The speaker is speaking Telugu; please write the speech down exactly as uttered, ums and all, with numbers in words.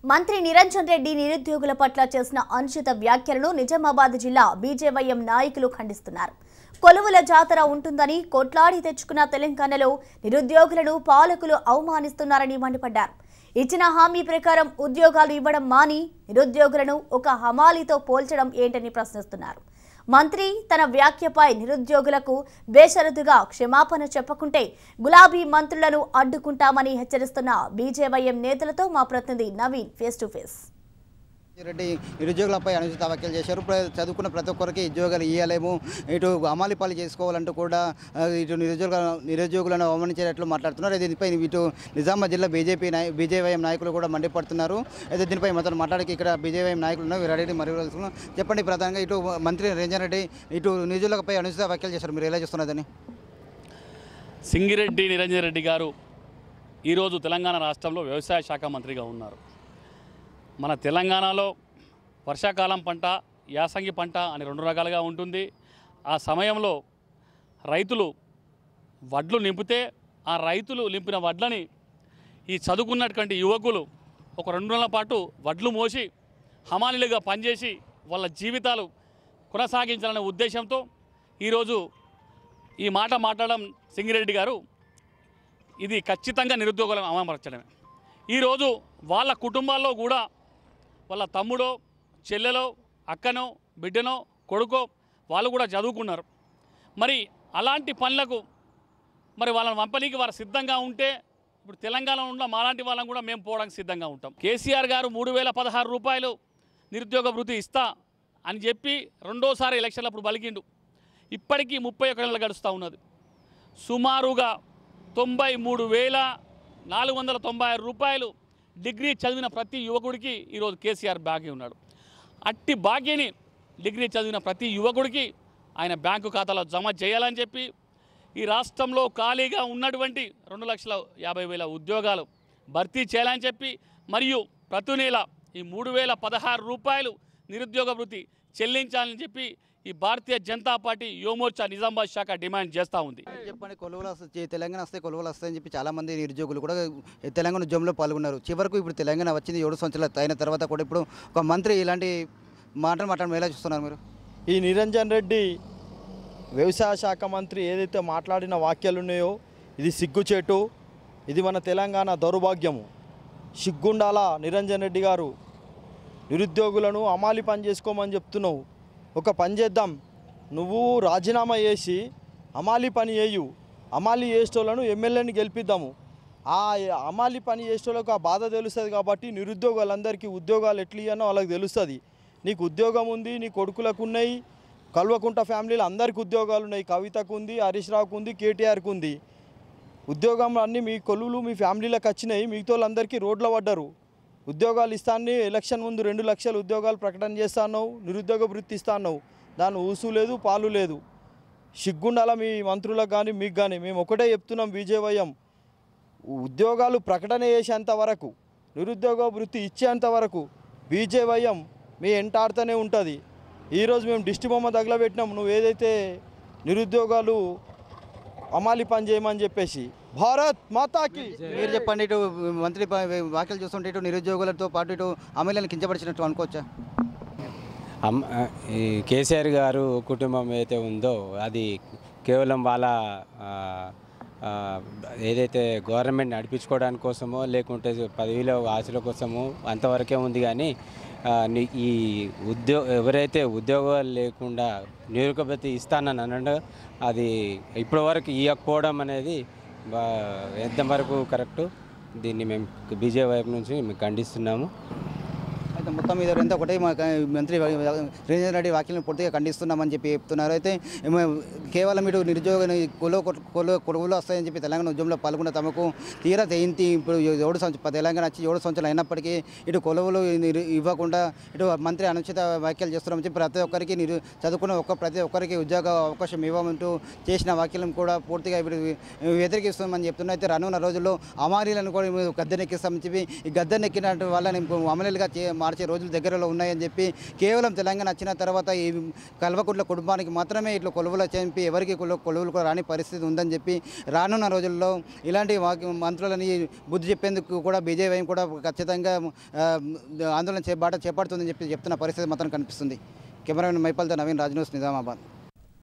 మంత్రి నిరంజన్ రెడ్డి నిరుద్యోగుల పట్ల చేసిన అనుచిత వ్యాఖ్యలను నిజామాబాద్ జిల్లా బీజేవైఎం నాయకులు ఖండిస్తున్నారు. కొలువుల జాతర ఉంటుందని కొట్లాడి తెచ్చుకున్న తెలంగాణలో నిరుద్యోగులను పాలకులు అవమానిస్తున్నారని మండిపడ్డారు. ఇచ్చిన హామీ ప్రకారం ఉద్యోగాలు ఇవ్వడం మాని నిరుద్యోగులను ఒక హమాలీతో పోల్చడం ఏంటని ప్రశ్నిస్తున్నారు. మంత్రి తన వ్యాఖ్యపై నిరుద్యోగులకు బేషరతుగా క్షమాపణ చెప్పకుంటే గులాబీ మంత్రులను అడ్డుకుంటామని హెచ్చరిస్తున్న బీజేవైఎం నేతలతో మా ప్రతినిధి Naveen face to face. Reddy నిరుద్యోగులపై అనుచిత వ్యాఖ్యలు చేశారు. చదువుకున్న ప్రతి ఒక్కరికి ఉద్యోగాలు ఇవ్వలేము, ఇటు అమాలిపాలు చేసుకోవాలంటూ కూడా ఇటు నిరుద్యోగ నిరుద్యోగులను అవమానించేటట్లు మాట్లాడుతున్నారు. దీనిపై ఇటు నిజామాబాద్ జిల్లా బీజేపీ నాయ బీజేవైఎం నాయకులు కూడా మండిపడుతున్నారు. అయితే దీనిపై మొత్తం మాట్లాడికి ఇక్కడ బీజేవైఎం నాయకులు ఉన్నారు. వీరరెడ్డి మరియు చెప్పండి, ప్రధానంగా ఇటు మంత్రి నిరంజన్ రెడ్డి ఇటు నిరుద్యోగులపై అనుచిత వ్యాఖ్యలు చేశారు, మీరు ఎలా చేస్తున్నదని? సింగిరెడ్డి నిరంజన్ రెడ్డి గారు ఈరోజు తెలంగాణ రాష్ట్రంలో వ్యవసాయ శాఖ మంత్రిగా ఉన్నారు. మన తెలంగాణలో వర్షాకాలం పంట, యాసంగి పంట అని రెండు రకాలుగా ఉంటుంది. ఆ సమయంలో రైతులు వడ్లు నింపితే ఆ రైతులు నింపిన వడ్లని ఈ చదువుకున్నటువంటి యువకులు ఒక రెండు నెలల పాటు వడ్లు మోసి హమాలీలుగా పనిచేసి వాళ్ళ జీవితాలు కొనసాగించాలనే ఉద్దేశంతో ఈరోజు ఈ మాట మాట్లాడడం సింగిరెడ్డి గారు ఇది ఖచ్చితంగా నిరుద్యోగులను అవమానపరచడమే. ఈరోజు వాళ్ళ కుటుంబాల్లో కూడా వాళ్ళ తమ్ముడో చెల్లెలో అక్కనో బిడ్డనో కొడుకో వాళ్ళు కూడా చదువుకున్నారు. మరి అలాంటి పనులకు మరి వాళ్ళని పంపనీకి వారు సిద్ధంగా ఉంటే ఇప్పుడు తెలంగాణలో ఉన్న మాలాంటి వాళ్ళని కూడా మేము పోవడానికి సిద్ధంగా ఉంటాం. కేసీఆర్ గారు మూడు వేల పదహారు రూపాయలు నిరుద్యోగ భృతి ఇస్తా అని చెప్పి రెండోసారి ఎలక్షన్లప్పుడు బలిగిండు. ఇప్పటికీ ముప్పై ఒక నెలలు గడుస్తూ ఉన్నది. సుమారుగా తొంభై మూడు వేల నాలుగు వందల తొంభై ఆరు రూపాయలు డిగ్రీ చదివిన ప్రతి యువకుడికి ఈరోజు కేసీఆర్ బాకీ ఉన్నాడు. అట్టి బాకీని డిగ్రీ చదివిన ప్రతి యువకుడికి ఆయన బ్యాంకు ఖాతాలో జమ చేయాలని చెప్పి ఈ రాష్ట్రంలో ఖాళీగా ఉన్నటువంటి రెండు లక్షల యాభై వేల ఉద్యోగాలు భర్తీ చేయాలని చెప్పి మరియు ప్రతి నెల ఈ మూడు వేల పదహారు రూపాయలు నిరుద్యోగ వృత్తి చెల్లించాలని చెప్పి ఈ భారతీయ జనతా పార్టీ యువమోర్చా నిజామాబాద్ శాఖ డిమాండ్ చేస్తూ ఉంది. చెప్పండి, కొలువులు వస్తాయి, తెలంగాణ వస్తే కొలువులు వస్తాయని చెప్పి చాలామంది నిరుద్యోగులు కూడా తెలంగాణ ఉద్యమంలో పాల్గొన్నారు. చివరకు ఇప్పుడు తెలంగాణ వచ్చింది ఏడు సంవత్సరాలు అయిన తర్వాత కూడా ఇప్పుడు ఒక మంత్రి ఇలాంటి మాటలు మాట్లాడడం ఎలా చూస్తున్నారు మీరు? ఈ నిరంజన్ రెడ్డి వ్యవసాయ శాఖ మంత్రి ఏదైతే మాట్లాడిన వాక్యాలు ఉన్నాయో ఇది సిగ్గుచేటు, ఇది మన తెలంగాణ దౌర్భాగ్యము. సిగ్గుండాల నిరంజన్ రెడ్డి గారు, నిరుద్యోగులను అమాలి పని చేసుకోమని చెప్తున్నావు. ఒక పని చేద్దాం, నువ్వు రాజీనామా చేసి అమాలి పని చేయు, అమాలి చేసేటోళ్ళను ఎమ్మెల్యేని గెలిపిద్దాము. ఆ అమాలి పని చేసేటోళ్ళకు ఆ బాధ తెలుస్తుంది కాబట్టి నిరుద్యోగులందరికీ ఉద్యోగాలు ఎట్లా ఇవ్వనో వాళ్ళకి తెలుస్తుంది. నీకు ఉద్యోగం ఉంది, నీ కొడుకులకు ఉన్నాయి, కల్వకుంట ఫ్యామిలీలో అందరికీ ఉద్యోగాలు ఉన్నాయి. కవితకు ఉంది, హరీష్ రావుకు ఉంది, కేటీఆర్కు ఉంది. ఉద్యోగం అన్నీ మీ కొలువులు మీ ఫ్యామిలీలకు వచ్చినాయి, మిగతా వాళ్ళందరికీ రోడ్ల పడ్డారు. ఉద్యోగాలు ఇస్తాను, ఎలక్షన్ ముందు రెండు లక్షల ఉద్యోగాలు ప్రకటన చేస్తాను, నిరుద్యోగ వృత్తి ఇస్తాను, దాని ఊసు లేదు పాలు లేదు. సిగ్గుండాల మీ మంత్రులకు కానీ మీకు కానీ. మేము ఒకటే చెప్తున్నాం, బీజేవైఎం ఉద్యోగాలు ప్రకటన చేసేంత వరకు, నిరుద్యోగ వృత్తి ఇచ్చేంత వరకు బీజేవైఎం మీ ఎంటాడుతూనే ఉంటుంది. ఈరోజు మేము దిష్టి బొమ్మ తగలబెట్టినాం, నువ్వు ఏదైతే నిరుద్యోగాలు అమాలి పని చేయమని చెప్పేసి. భారత్ మాతాకి. మీరు చెప్పండి, ఇటు మంత్రి వ్యాఖ్యలు చూస్తుంటే ఇటు నిరుద్యోగులతో పాటు ఇటు అమలులను కించపరిచినట్టు అనుకోవచ్చా? ఈ కేసీఆర్ గారు కుటుంబం ఏదైతే ఉందో అది కేవలం వాళ్ళ ఏదైతే గవర్నమెంట్ నడిపించుకోవడానికి కోసమో లేకుంటే పదవిలో ఆశల కోసమో అంతవరకే ఉంది. కానీ ఈ ఉద్యోగ ఎవరైతే ఉద్యోగాలు లేకుండా నిరుద్యోగ ఇస్తానని అనడం అది ఇప్పటివరకు ఇవ్వకపోవడం అనేది ఎంతవరకు కరెక్టు, దీన్ని మేము బీజేపీ వైపు నుంచి మేము ఖండిస్తున్నాము. అయితే మొత్తం మీద ఎంత ఒకటే మా మంత్రి నిరంజన్ రెడ్డి వ్యాఖ్యలను పూర్తిగా ఖండిస్తున్నామని చెప్పి చెప్తున్నారు. అయితే కేవలం ఇటు నిరుద్యోగ కొలు కొలు కొలువులు వస్తాయని చెప్పి తెలంగాణ ఉద్యమంలో పాల్గొన్న తమకు తీరా తెయింతి ఇప్పుడు ఏడు సంవత్సరం తెలంగాణ వచ్చి ఏడు సంవత్సరాలు అయినప్పటికీ ఇటు కొలువులు ఇవ్వకుండా ఇటు మంత్రి అనుచిత వ్యాఖ్యలు చేస్తున్నామని చెప్పి ప్రతి ఒక్కరికి నిరు చదువుకున్న ఒక్క ప్రతి ఒక్కరికి ఉద్యోగ అవకాశం ఇవ్వమంటూ చేసిన వ్యాఖ్యలను కూడా పూర్తిగా ఇప్పుడు వ్యతిరేకిస్తామని చెప్తున్నారు. అయితే రానున్న రోజుల్లో అమారీలను కూడా గద్దెనెక్కిస్తామని చెప్పి ఈ గద్దెనెక్కినట్టు వాళ్ళని అమలుగా చే మార్చే రోజులు దగ్గరలో ఉన్నాయని చెప్పి కేవలం తెలంగాణ వచ్చిన తర్వాత ఈ కల్వకుంట్ల కుటుంబానికి మాత్రమే ఇట్లా కొలువులు చంపి ఎవరికి కొలువులు కూడా రాని పరిస్థితి ఉందని చెప్పి రానున్న రోజుల్లో ఇలాంటి మంత్రులని బుద్ధి చెప్పేందుకు కూడా బీజేపీ కూడా ఖచ్చితంగా ఆందోళన చే బాట చేపడుతుందని చెప్పి చెప్తున్న పరిస్థితి మాత్రం కనిపిస్తుంది. కెమెరామెన్ మైపల్తో నవీన్ రాజ్ న్యూస్ నిజామాబాద్.